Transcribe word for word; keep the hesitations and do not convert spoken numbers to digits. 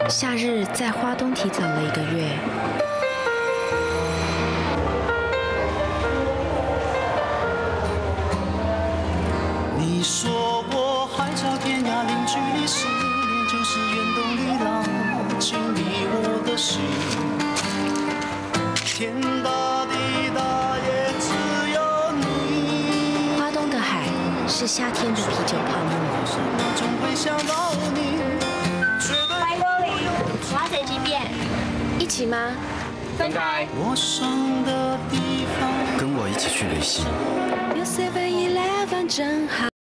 夏日在花东提早了一个月。 你说我海角天涯，零距离，思念就是原动力，拉近你我的心。天大地大，也只有你。 花东的海是夏天的啤酒泡沫。 我总会想到你。 白玻璃，我要写几遍？ 一起吗？ 分开。 我上的地方， 跟我一起去旅行。 有 seven eleven 正好。